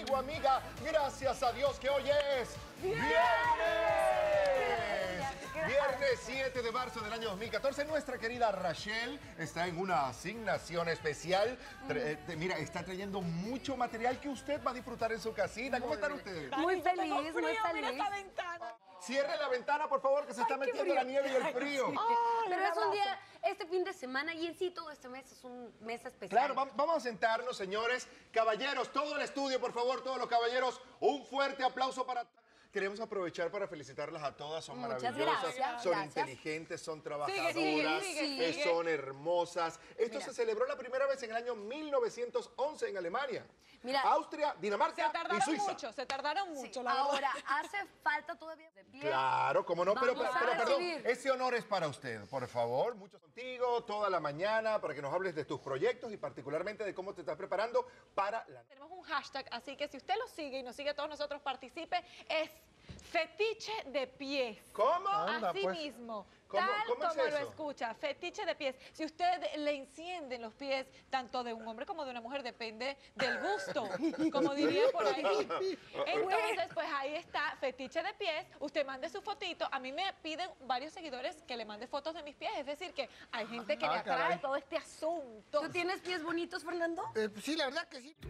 amigo, amiga, gracias a Dios que hoy es viernes. Viernes 7 de marzo del año 2014. Nuestra querida Rachel está en una asignación especial. Mira, está trayendo mucho material que usted va a disfrutar en su casita. ¿Cómo están ustedes? Muy feliz, muy feliz. Mira esta ventana. Cierre la ventana, por favor, que se está metiendo la nieve y el frío. Pero es un día, este fin de semana y en sí todo este mes es un mes especial. Claro, vamos a sentarnos, señores. Caballeros, todo el estudio, por favor, todos los caballeros, un fuerte aplauso para... Queremos aprovechar para felicitarlas a todas, son Muchas maravillosas, gracias, son gracias. inteligentes, son trabajadoras, sigue. son hermosas. Esto Mira. se celebró la primera vez en el año 1911 en Alemania, Mira. Austria, Dinamarca y Suiza. Se tardaron mucho, la Ahora, verdad. hace falta todavía de pie. Claro, cómo no, pero Vamos a perdón, recibir. ese honor es para usted, por favor, mucho contigo, toda la mañana, para que nos hables de tus proyectos y particularmente de cómo te estás preparando para la... Tenemos un hashtag, así que si usted lo sigue y nos sigue a todos nosotros, participe, es fetiche de pies. ¿Cómo? Así mismo, ¿Cómo- tal cómo es como lo eso? escucha, fetiche de pies. Si usted le encienden los pies, tanto de un hombre como de una mujer, depende del gusto, como diría por ahí. Entonces, pues ahí está, fetiche de pies. Usted mande su fotito. A mí me piden varios seguidores que le mande fotos de mis pies. Es decir, que hay gente que le atrae caray. todo este asunto. ¿Tú tienes pies bonitos, Fernando? Pues sí, la verdad que sí.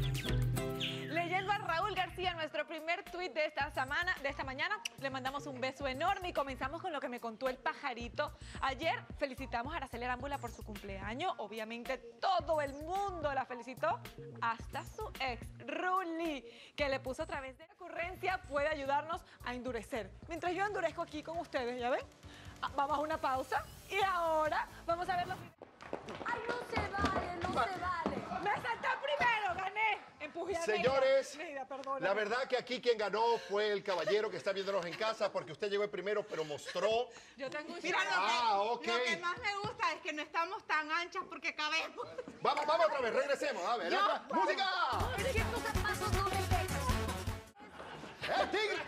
Leyendo a Raúl García, nuestro primer tuit de esta mañana, le mandamos un beso enorme y comenzamos con lo que me contó el pajarito. Ayer felicitamos a Araceli Arámbula por su cumpleaños. Obviamente todo el mundo la felicitó, hasta su ex, Ruli, que le puso a través de la ocurrencia, puede ayudarnos a endurecer. Mientras yo endurezco aquí con ustedes, ¿ya ven? Vamos a una pausa y ahora vamos a ver los videos. ¡Ay, no se vale, no se vale! ¡Me salté primero! ¡Gané! Empujé a Señores, Neida, perdóname. la verdad que aquí quien ganó fue el caballero que está viéndonos en casa porque usted llegó el primero, pero mostró... Yo tengo un Mira, ok. lo que más me gusta es que no estamos tan anchas porque cabemos. Vamos otra vez, regresemos. A ver, ¡música! Es que estos zapatos no me pegan. ¡El tigre!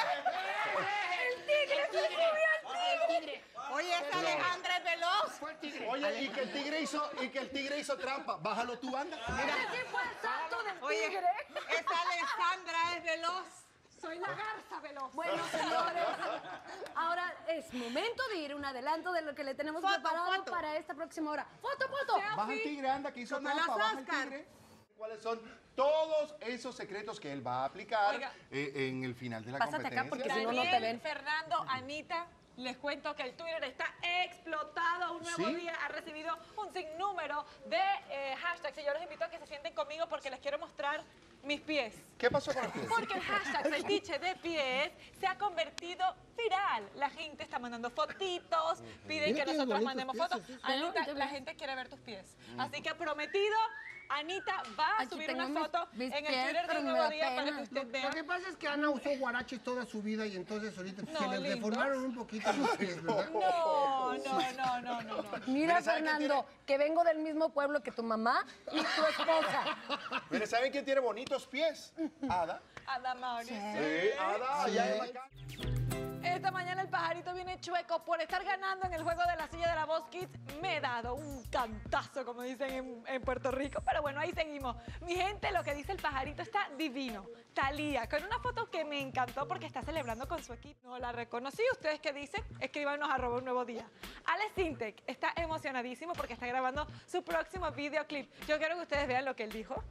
¡El tigre se subió al tigre! Oye, esa Alejandra es veloz. Oye, y que el tigre hizo trampa. Bájalo tú, anda. Ese fue el salto del Oye, tigre. esa Alejandra es veloz. Soy la garza veloz. Bueno, señores, ahora es momento de ir un adelanto de lo que le tenemos Foto, preparado foto. para esta próxima hora. ¡Foto, foto! Baja el tigre, anda, que hizo Como trampa. los Baja el Oscar. tigre. ¿Cuáles son todos esos secretos que él va a aplicar Oiga. En el final de la Pásate acá, competencia? porque si no, no te Daniel, ven. Fernando, Anita, les cuento que el Twitter está explotado. Un nuevo ¿Sí? día ha recibido un sinnúmero de hashtags. Y yo los invito a que se sienten conmigo porque les quiero mostrar mis pies. ¿Qué pasó con los pies? Porque el hashtag fetiche de pies se ha convertido viral. La gente está mandando fotitos, piden Mira que qué nosotros bonitos mandemos pies, fotos. sí, sí. Anita, la gente quiere ver tus pies. Así que prometido, Anita va a Aquí subir tengo una foto mis en el pies, Twitter pero de me Nuevo da Día para pena. que usted Lo vea. que pasa es que Ana usó guaraches toda su vida y entonces ahorita No, se le lindos. deformaron un poquito los pies, ¿verdad? No. Mira, Mira, ¿saben quién Fernando, que vengo del mismo pueblo que tu mamá y tu esposa. Mire, ¿saben quién tiene bonitos pies? Ada. Adamari. Sí, Ada, allá en la casa. Esta mañana el pajarito viene chueco por estar ganando en el juego de la silla de la Voz Kids. Me he dado un cantazo, como dicen en Puerto Rico. Pero bueno, ahí seguimos. Mi gente, lo que dice el pajarito está divino. Talía, con una foto que me encantó porque está celebrando con su equipo. No la reconocí. ¿Ustedes qué dicen? Escríbanos @un nuevo día. Alex Sintek está emocionadísimo porque está grabando su próximo videoclip. Yo quiero que ustedes vean lo que él dijo.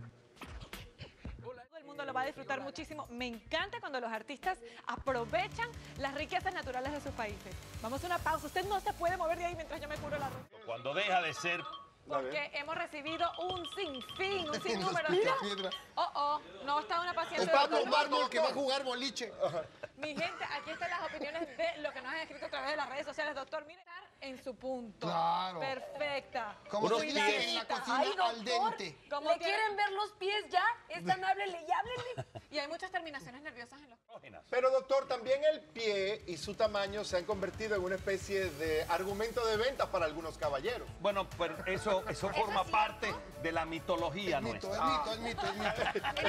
Todo el mundo lo va a disfrutar muchísimo. Me encanta cuando los artistas aprovechan las riquezas naturales de sus países. Vamos a una pausa. Usted no se puede mover de ahí mientras yo me curo la ropa. Cuando deja de ser... Porque hemos recibido un sinfín, un sinnúmero. Picapiedra. No está una paciente. Un Pablo doctor. Mármol que va a jugar boliche. Mi gente, aquí están las opiniones de lo que nos han escrito a través de las redes sociales. Doctor, mire, estar en su punto. Claro. Perfecta. Como Unos se dice en la pies. cocina, Ay, al doctor, dente. ¿Cómo ¿le tiene? quieren ver los pies ya? Es tan háblele y háblele. Y hay muchas terminaciones nerviosas en los... Pero doctor, también el pie y su tamaño se han convertido en una especie de argumento de ventas para algunos caballeros. Bueno, pero eso forma parte de la mitología Es mito, nuestra. es mito, es mito.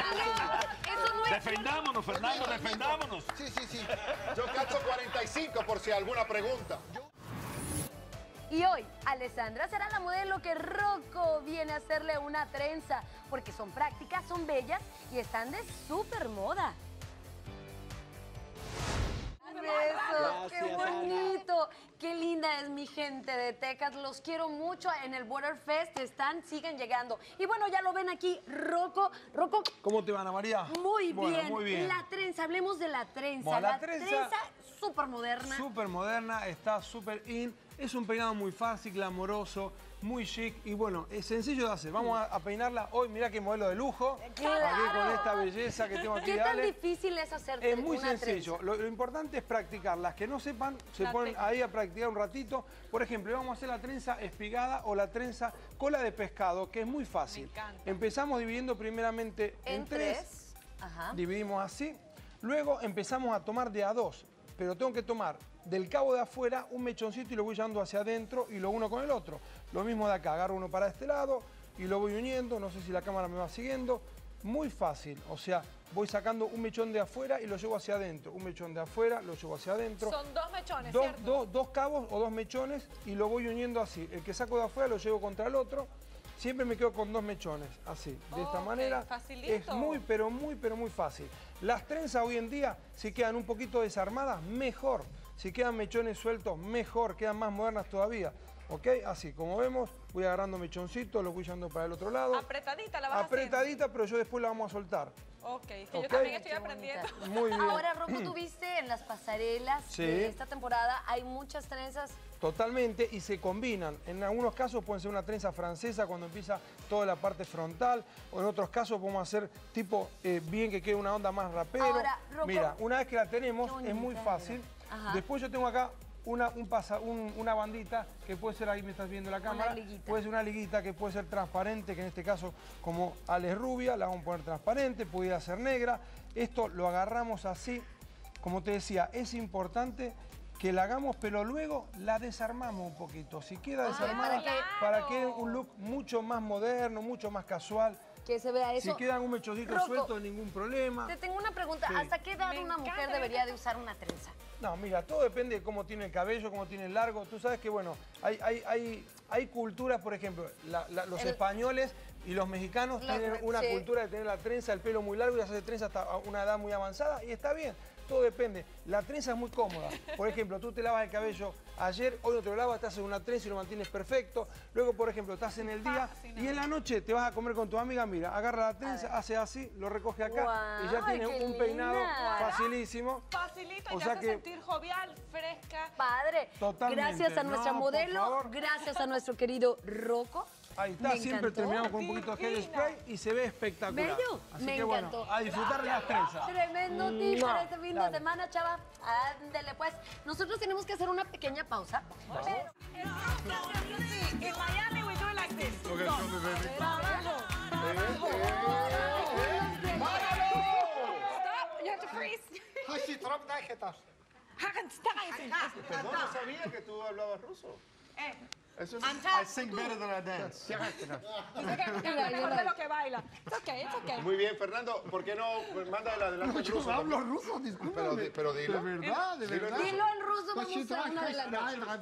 Eso no es... Defendámonos, Fernando, defendámonos. Sí, sí, sí. Yo calzo 45 por si alguna pregunta. Y hoy, Alessandra será la modelo que Rocco viene a hacerle una trenza, porque son prácticas, son bellas y están de súper moda. Eso, qué bonito, qué linda es mi gente de Texas, los quiero mucho en el Border Fest, siguen llegando. Y bueno, ya lo ven aquí, Rocco, ¿Cómo te va, Ana María? muy Bueno, bien. muy bien. La trenza, hablemos de la trenza. Bueno, la la trenza trenza súper moderna. Súper moderna, está súper in. Es un peinado muy fácil, glamoroso, muy chic y bueno, es sencillo de hacer. Vamos a peinarla hoy. Mirá qué modelo de lujo. Claro. Aquí con esta belleza que tengo aquí. ¿Qué tan Ale. difícil es hacer Es muy una sencillo. trenza? Lo importante es practicar. Las que no sepan, se La ponen técnica. ahí a practicar un ratito. Por ejemplo, vamos a hacer la trenza espigada o la trenza cola de pescado, que es muy fácil. Me encanta. Empezamos dividiendo primeramente en tres. Ajá. Dividimos así. Luego empezamos a tomar de a dos. Pero tengo que tomar del cabo de afuera un mechoncito y lo voy llevando hacia adentro y lo uno con el otro. Lo mismo de acá, agarro uno para este lado y lo voy uniendo. No sé si la cámara me va siguiendo. Muy fácil, o sea, voy sacando un mechón de afuera y lo llevo hacia adentro. Un mechón de afuera, lo llevo hacia adentro. Son dos mechones, ¿cierto? Dos cabos o dos mechones y lo voy uniendo así. El que saco de afuera lo llevo contra el otro. Siempre me quedo con dos mechones, así, de esta Ok, manera. facilito. Es muy, pero muy fácil. Las trenzas hoy en día, si quedan un poquito desarmadas, mejor. Si quedan mechones sueltos, mejor, quedan más modernas todavía. ¿Ok? Así, como vemos, voy agarrando mechoncitos, los voy llevando para el otro lado. Apretadita la vas Apretadita, pero yo después la vamos a soltar. Ok, es que Ok. yo también estoy Qué aprendiendo. bonita. Muy bien. Ahora, Rocco, tú viste en las pasarelas Sí. de esta temporada, hay muchas trenzas. Totalmente, y se combinan. En algunos casos pueden ser una trenza francesa cuando empieza toda la parte frontal, o en otros casos podemos hacer tipo bien que quede una onda más rapero. Ahora, Rocco, mira, una vez que la tenemos qué es muy bonita, fácil. mira. Ajá. Después yo tengo acá una bandita que puede ser, ahí me estás viendo la cámara, liguita. puede ser una liguita que puede ser transparente, que en este caso como Ale es rubia, la vamos a poner transparente, pudiera ser negra. Esto lo agarramos así, como te decía, es importante que la hagamos, pero luego la desarmamos un poquito. Si queda desarmada, para que quede un look mucho más moderno, mucho más casual. Que se vea eso. Si quedan un mechoncito Rocco, suelto, ningún problema. Te tengo una pregunta. Sí. ¿Hasta qué edad Me una encanta, mujer me debería encanta. de usar una trenza? No, mira, todo depende de cómo tiene el cabello, cómo tiene el largo. Tú sabes que, bueno, hay culturas, por ejemplo, los españoles y los mexicanos tienen una sí. cultura de tener la trenza, el pelo muy largo y hacer trenza hasta una edad muy avanzada y está bien. Todo depende. La trenza es muy cómoda. Por ejemplo, tú te lavas el cabello ayer, hoy no te lo lavas, te haces una trenza y lo mantienes perfecto. Luego, por ejemplo, estás en el día y en la noche te vas a comer con tu amiga, mira, agarra la trenza, hace así, lo recoge acá Guau, y ya tienes qué un peinado linda. facilísimo. Facilito, O y te sea hace que- sentir jovial, fresca. Padre. Totalmente. Gracias a nuestra No, por modelo, favor. gracias a nuestro querido Rocco. Ahí está, Me siempre encantó. terminamos con un poquito de Divina. hairspray y se ve espectacular. Bello, Así me que bueno, encantó. a disfrutar de las trenzas. Tremendo tip para este fin de Dale. semana, chava. Ándele, pues. Nosotros tenemos que hacer una pequeña pausa. Pero In Miami we do it like this. Okay, Dos. come, baby. Abajo. Stop, you have to freeze. Hashi Trump Dagetas. Perdón, no sabía que tú hablabas ruso. Eso es... Anta- I sing better than I dance. Mejor de lo que baila. It's okay, it's okay. Muy bien, Fernando, ¿por qué no mandas el adelanto en Yo ruso? no hablo ruso, discúlpame. Pero dilo. De verdad, de Dilo en verdad. ruso. dilo en ruso, vamos Hashi a hacer un adelanto.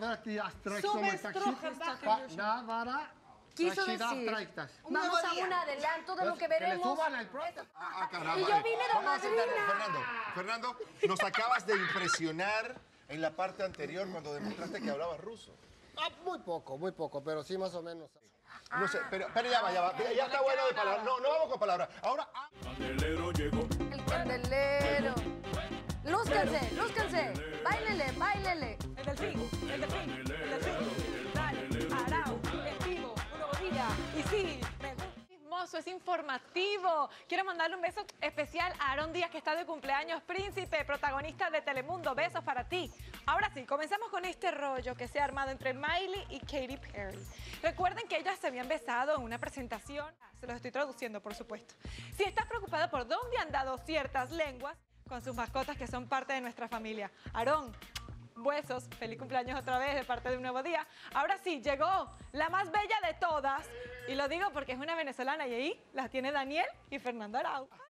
Quiso decir, vamos a un adelanto de lo que Que le veremos. suban el próximo. Ah, caramba. Y yo vine de Vamos a sentarnos, madrina. Fernando, nos acabas de impresionar en la parte anterior cuando demostraste que hablabas ruso. Muy poco, pero sí más o menos. No sé, pero ya va. Ya está bueno de palabras. No vamos con palabras. Ahora, El candelero. Lúzcanse. Báilele. El delfín. Dale, Arau, en vivo, un nuevo día. Y sí, me gusta. Hermoso, es informativo. Quiero mandarle un beso especial a Aarón Díaz, que está de cumpleaños, príncipe, protagonista de Telemundo. Besos para ti. Ahora sí, comenzamos con este rollo que se ha armado entre Miley y Katy Perry. Recuerden que ellas se habían besado en una presentación. Se los estoy traduciendo, por supuesto. Si estás preocupada por dónde han dado ciertas lenguas con sus mascotas que son parte de nuestra familia. Aarón, besos, feliz cumpleaños otra vez de parte de Un Nuevo Día. Ahora sí, llegó la más bella de todas. Y lo digo porque es una venezolana y ahí las tiene Daniel y Fernando Arau.